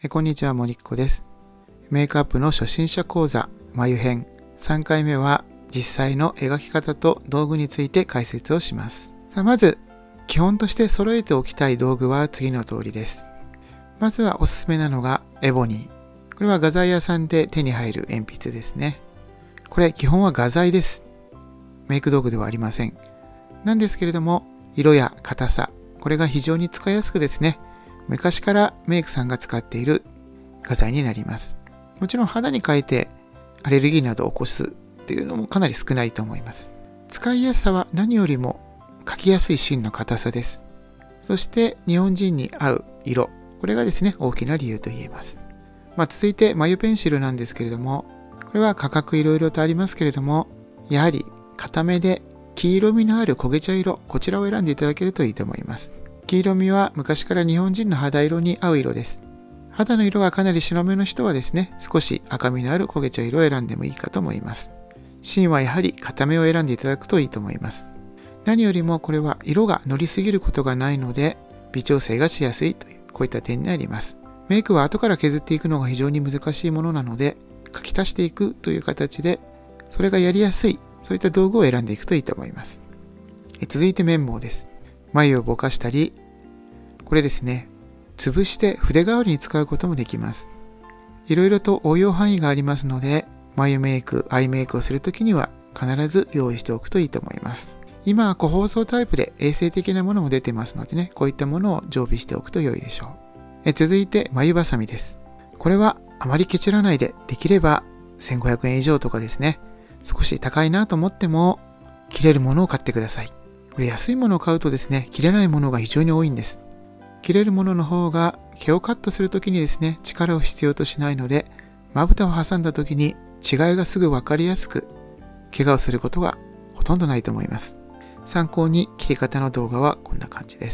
こんにちは、もりっこです。メイクアップの初心者講座、眉編3回目は実際の描き方と道具について解説をします。まず、基本として揃えておきたい道具は次の通りです。まずはおすすめなのがエボニー。これは画材屋さんで手に入る鉛筆ですね。これ基本は画材です。メイク道具ではありません。なんですけれども、色や硬さ、これが非常に使いやすくですね、昔からメイクさんが使っている画材になります。もちろん肌に描いてアレルギーなどを起こすっていうのもかなり少ないと思います。使いやすさは何よりも描きやすい芯の硬さです。そして日本人に合う色、これがですね、大きな理由と言えます。続いて眉ペンシルなんですけれども、これは価格いろいろとありますけれども、やはり固めで黄色みのある焦げ茶色、こちらを選んでいただけるといいと思います。黄色みは昔から日本人の肌色に合う色です。肌の色がかなり白目の人はですね、少し赤みのある焦げ茶色を選んでもいいかと思います。芯はやはり固めを選んでいただくといいと思います。何よりもこれは色が乗りすぎることがないので、微調整がしやすいという、こういった点になります。メイクは後から削っていくのが非常に難しいものなので、描き足していくという形で、それがやりやすい、そういった道具を選んでいくといいと思います。続いて綿棒です。眉をぼかしたり、これですね、潰して筆代わりに使うこともできます。いろいろと応用範囲がありますので、眉メイク、アイメイクをするときには必ず用意しておくといいと思います。今は個包装タイプで衛生的なものも出てますのでね、こういったものを常備しておくと良いでしょう。続いて眉バサミです。これはあまりケチらないで、できれば1500円以上とかですね、少し高いなと思っても切れるものを買ってください。これ安いものを買うとですね、切れないものが非常に多いんです。切れるものの方が毛をカットするときにですね、力を必要としないので、まぶたを挟んだときに違いがすぐ分かりやすく、怪我をすることがほとんどないと思います。参考に切り方の動画はこんな感じです。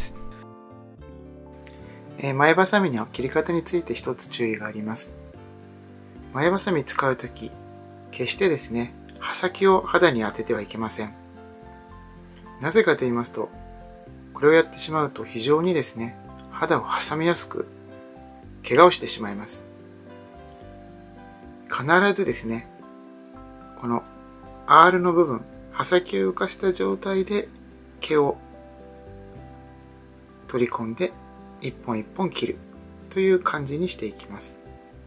前バサミの切り方について一つ注意があります。前バサミ使うとき、決してですね、刃先を肌に当ててはいけません。なぜかと言いますと、これをやってしまうと非常にですね、肌を挟みやすく、怪我をしてしまいます。必ずですね、この R の部分、刃先を浮かした状態で毛を取り込んで一本一本切るという感じにしていきます。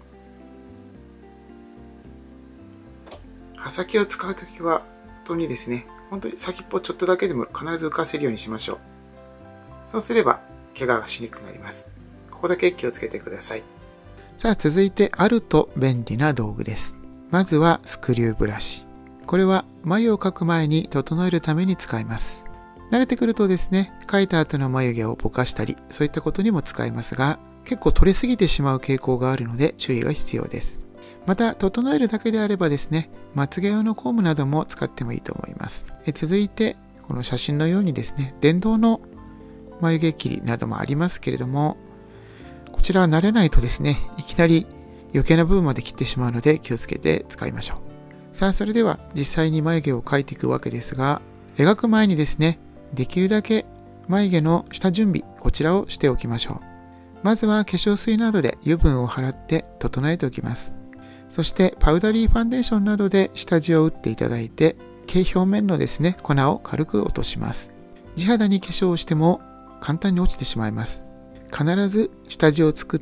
刃先を使うときは本当にですね、本当に先っぽちょっとだけでも必ず浮かせるようにしましょう。そうすれば怪我がしにくくなります。ここだけ気をつけてください。さあ続いてあると便利な道具です。まずはスクリューブラシ。これは眉を描く前に整えるために使います。慣れてくるとですね、描いた後の眉毛をぼかしたり、そういったことにも使いますが、結構取れすぎてしまう傾向があるので注意が必要です。また、整えるだけであればですね、まつげ用のコームなども使ってもいいと思います。続いて、この写真のようにですね、電動の眉毛切りなどもありますけれども、こちらは慣れないとですね、いきなり余計な部分まで切ってしまうので気をつけて使いましょう。さあ、それでは実際に眉毛を描いていくわけですが、描く前にですね、できるだけ眉毛の下準備、こちらをしておきましょう。まずは化粧水などで油分を払って整えておきます。そしてパウダリーファンデーションなどで下地を打っていただいて、毛表面のですね、粉を軽く落とします。地肌に化粧をしても簡単に落ちてしまいます。必ず下地を作って、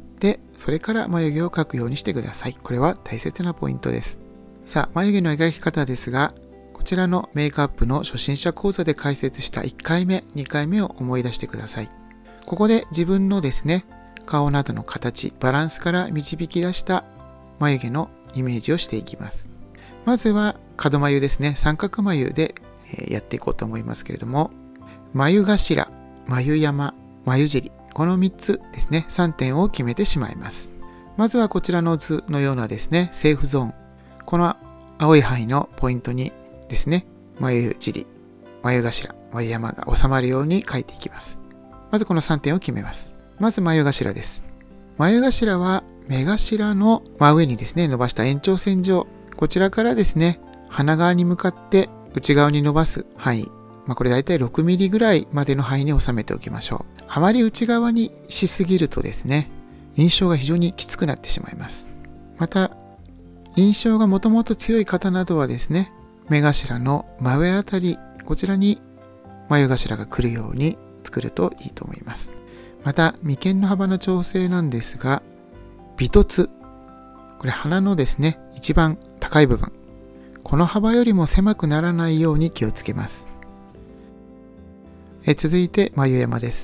それから眉毛を描くようにしてください。これは大切なポイントです。さあ、眉毛の描き方ですが、こちらのメイクアップの初心者講座で解説した1回目、2回目を思い出してください。ここで自分のですね、顔などの形、バランスから導き出した眉毛のイメージをしていきます。まずは角眉ですね、三角眉でやっていこうと思いますけれども、眉頭、眉山、眉尻、この3つですね、3点を決めてしまいます。まずはこちらの図のようなですね、セーフゾーン。この青い範囲のポイントにですね、眉尻、眉頭、眉山が収まるように描いていきます。まずこの3点を決めます。まず眉頭です。眉頭は目頭の真上にですね、伸ばした延長線上。こちらからですね、鼻側に向かって内側に伸ばす範囲。これだいたい6ミリぐらいまでの範囲に収めておきましょう。あまり内側にしすぎるとですね、 印象が非常にきつくなってしまいます。また、印象がもともと強い方などはですね、目頭の真上あたり、こちらに眉頭が来るように作るといいと思います。また、眉間の幅の調整なんですが、鼻突、これ鼻のですね、一番高い部分、この幅よりも狭くならないように気をつけます。続いて眉山です。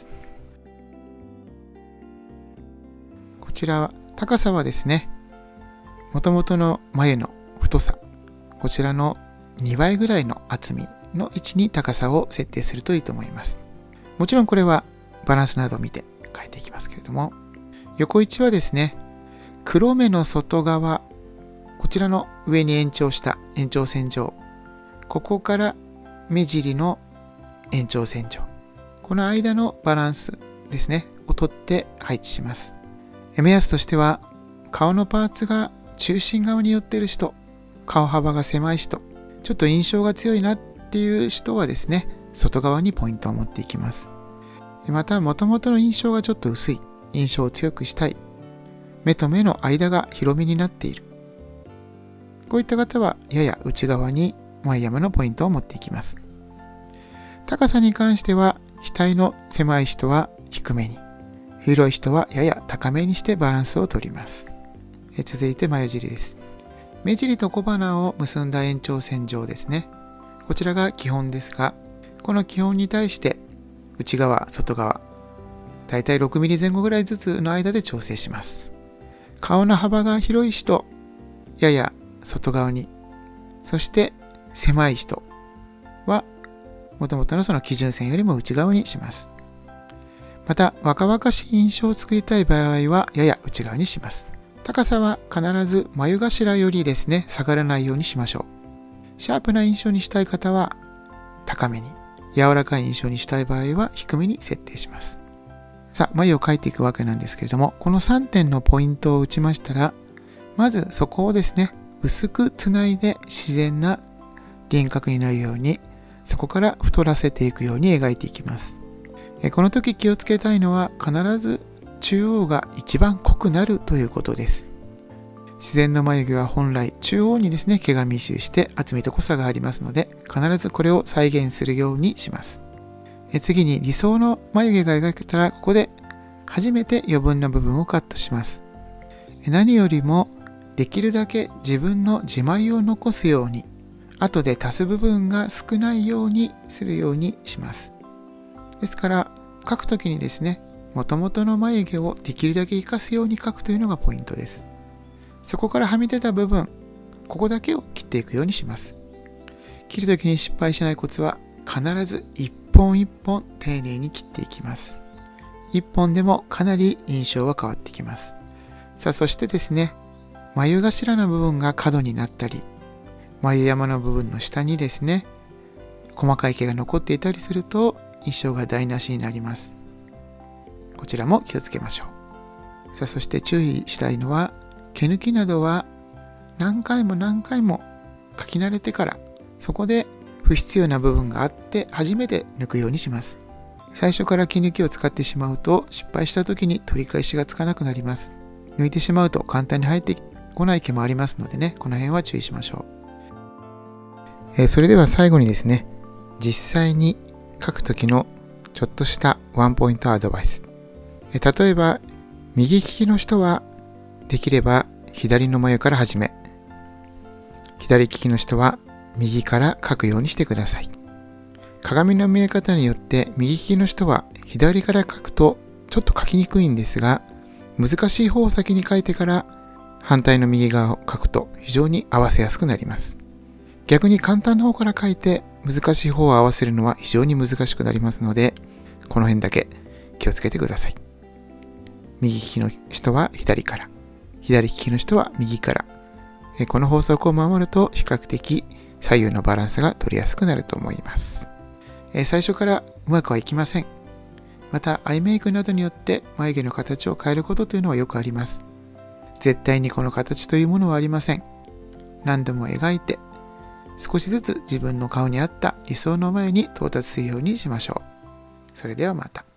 こちらは高さはですね、もともとの眉の太さ、こちらの2倍ぐらいの厚みの位置に高さを設定するといいと思います。もちろんこれはバランスなどを見て変えていきますけれども、横位置はですね、黒目の外側、こちらの上に延長した延長線上、ここから目尻の延長線上、この間のバランスですね、をとって配置します。目安としては、顔のパーツが中心側に寄っている人、顔幅が狭い人、ちょっと印象が強いなっていう人はですね、外側にポイントを持っていきます。また、もともとの印象がちょっと薄い、印象を強くしたい、目と目の間が広めになっている。こういった方は、やや内側に眉山のポイントを持っていきます。高さに関しては、額の狭い人は低めに、広い人はやや高めにしてバランスをとります。続いて眉尻です。目尻と小鼻を結んだ延長線上ですね。こちらが基本ですが、この基本に対して内側、外側、だいたい6ミリ前後ぐらいずつの間で調整します。顔の幅が広い人、やや外側に、そして狭い人はもともとのその基準線よりも内側にします。また、若々しい印象を作りたい場合は、やや内側にします。高さは必ず眉頭よりですね、下がらないようにしましょう。シャープな印象にしたい方は、高めに、柔らかい印象にしたい場合は、低めに設定します。さあ、眉を描いていくわけなんですけれども、この3点のポイントを打ちましたら、まずそこをですね、薄くつないで自然な輪郭になるように、そこから太らせていくように描いていきます。この時気をつけたいのは必ず中央が一番濃くなるということです。自然の眉毛は本来中央にですね、毛が密集して厚みと濃さがありますので、必ずこれを再現するようにします。次に理想の眉毛が描けたら、ここで初めて余分な部分をカットします。何よりもできるだけ自分の自眉を残すように、後で足す部分が少ないようにするようにします。ですから描くときにですね、元々の眉毛をできるだけ活かすように描くというのがポイントです。そこからはみ出た部分、ここだけを切っていくようにします。切るときに失敗しないコツは、必ず一本一本丁寧に切っていきます。一本でもかなり印象は変わってきます。さあ、そしてですね、眉頭の部分が角になったり、眉山の部分の下にですね、細かい毛が残っていたりすると印象が台無しになります。こちらも気をつけましょう。さあ、そして注意したいのは、毛抜きなどは何回も何回も描き慣れてから、そこで不必要な部分があって初めて抜くようにします。最初から毛抜きを使ってしまうと、失敗した時に取り返しがつかなくなります。抜いてしまうと簡単に生えてこない毛もありますのでね、この辺は注意しましょう。それでは最後にですね、実際に描く時のちょっとしたワンポイントアドバイス。例えば、右利きの人はできれば左の眉から始め、左利きの人は右から描くようにしてください。鏡の見え方によって右利きの人は左から描くとちょっと描きにくいんですが、難しい方を先に描いてから反対の右側を描くと非常に合わせやすくなります。逆に簡単な方から描いて難しい方を合わせるのは非常に難しくなりますので、この辺だけ気をつけてください。右利きの人は左から、左利きの人は右から。この法則を守ると比較的左右のバランスが取りやすくなると思います。最初からうまくはいきません。またアイメイクなどによって眉毛の形を変えることというのはよくあります。絶対にこの形というものはありません。何度も描いて少しずつ自分の顔に合った理想の眉に到達するようにしましょう。それではまた。